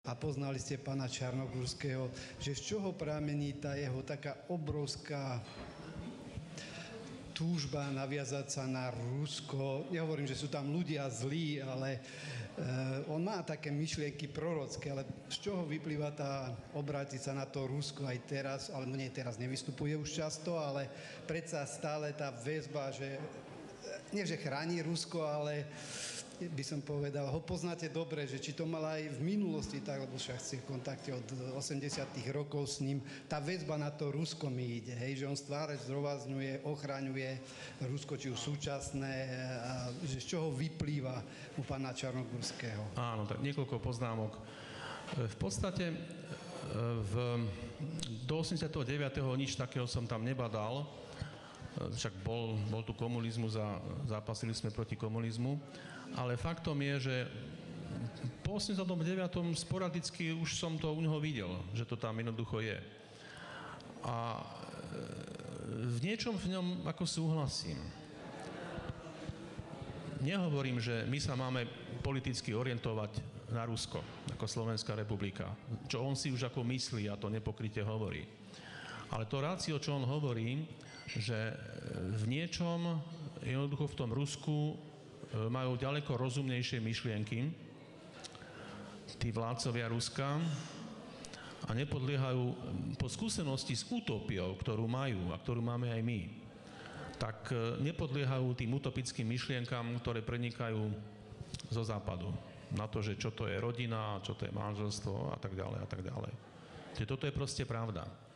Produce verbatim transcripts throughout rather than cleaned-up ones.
a poznali ste pána Čarnogórského, že z čoho pramení tá jeho taká obrovská túžba naviazať sa na Rusko. Nehovorím, že sú tam ľudia zlí, ale uh, on má také myšlienky prorocké, ale z čoho vyplýva tá obrátiť sa na to Rusko aj teraz, ale nie teraz nevystupuje už často, ale predsa stále tá väzba, že nie, že chráni Rusko, ale by som povedal, ho poznáte dobre, že či to mal aj v minulosti, tak, lebo však ste v kontakte od osemdesiatych rokov s ním, tá väzba na to Rusko mi ide, hej, že on stváre zdôrazňuje, ochraňuje Rusko, či už súčasné, a že z čoho vyplýva u pána Čarnogórského. Áno, tak niekoľko poznámok. V podstate v, do osemdesiateho deviateho nič takého som tam nebadal, však bol, bol tu komunizmus a zápasili sme proti komunizmu, ale faktom je, že po osemdesiatom deviatom sporadicky už som to u neho videl, že to tam jednoducho je. A v niečom v ňom ako súhlasím. Nehovorím, že my sa máme politicky orientovať na Rusko, ako Slovenská republika. Čo on si už ako myslí a to nepokryte hovorí. Ale to rácio, čo on hovorí, že v niečom jednoducho v tom Rusku majú ďaleko rozumnejšie myšlienky tí vládcovia Ruska a nepodliehajú po skúsenosti s utópiou, ktorú majú a ktorú máme aj my, tak nepodliehajú tým utopickým myšlienkam, ktoré prenikajú zo západu. Na to, že čo to je rodina, čo to je manželstvo a tak ďalej a tak ďalej. Čiže toto je proste pravda.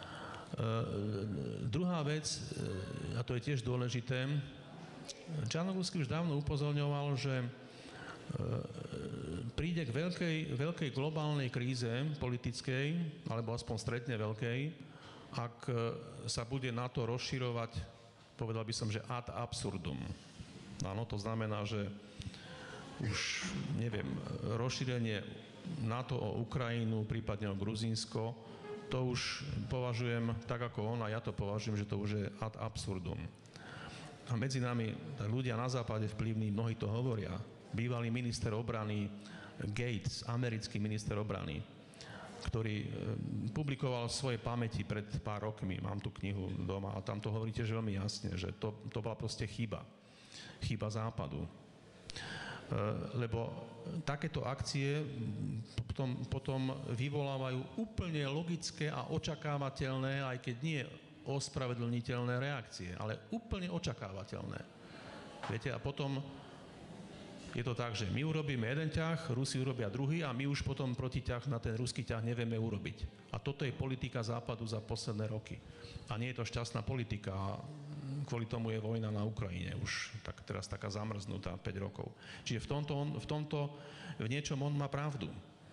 Uh, druhá vec, uh, a to je tiež dôležité, Čarnogórsky už dávno upozorňoval, že uh, príde k veľkej, veľkej globálnej kríze politickej, alebo aspoň stretne veľkej, ak uh, sa bude NATO rozširovať, povedal by som, že ad absurdum. Áno, to znamená, že už, neviem, rozšírenie NATO o Ukrajinu, prípadne o Gruzínsko, to už považujem tak ako on a ja to považujem, že to už je ad absurdum. A medzi nami ľudia na západe vplyvní, mnohí to hovoria. Bývalý minister obrany Gates, americký minister obrany, ktorý publikoval v svojej pamäti pred pár rokmi, mám tu knihu doma a tam to hovorí tiež veľmi jasne, že to, to bola proste chyba. Chyba západu. Lebo takéto akcie potom, potom vyvolávajú úplne logické a očakávateľné, aj keď nie ospravedlniteľné reakcie, ale úplne očakávateľné. Viete, a potom je to tak, že my urobíme jeden ťah, Rusi urobia druhý a my už potom protiťah na ten ruský ťah nevieme urobiť. A toto je politika západu za posledné roky. A nie je to šťastná politika. Kvôli tomu je vojna na Ukrajine už tak, teraz taká zamrznutá päť rokov. Čiže v tomto, on, v tomto v niečom on má pravdu.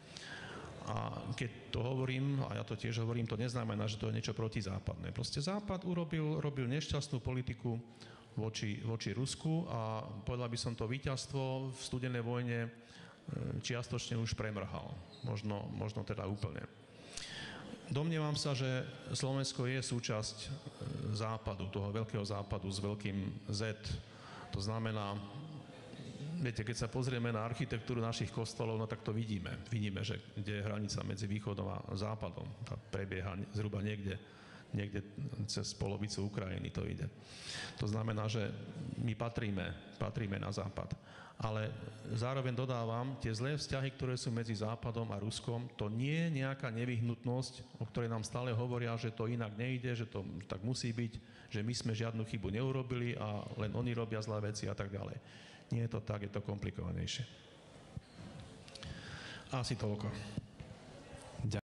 A keď to hovorím, a ja to tiež hovorím, to neznamená, že to je niečo protizápadné. Proste Západ urobil, robil nešťastnú politiku voči, voči Rusku a povedal by som to víťazstvo v studenej vojne čiastočne už premrhal. Možno, možno teda úplne. Domnievam sa, že Slovensko je súčasť západu, toho veľkého západu s veľkým Z. To znamená, viete, keď sa pozrieme na architektúru našich kostolov, no tak to vidíme. Vidíme, že kde je hranica medzi východom a západom. Tá prebieha zhruba niekde, niekde cez polovicu Ukrajiny to ide. To znamená, že my patríme, patríme na západ. Ale zároveň dodávam, tie zlé vzťahy, ktoré sú medzi Západom a Ruskom, to nie je nejaká nevyhnutnosť, o ktorej nám stále hovoria, že to inak nejde, že to tak musí byť, že my sme žiadnu chybu neurobili a len oni robia zlé veci a tak ďalej. Nie je to tak, je to komplikovanejšie. Asi toľko.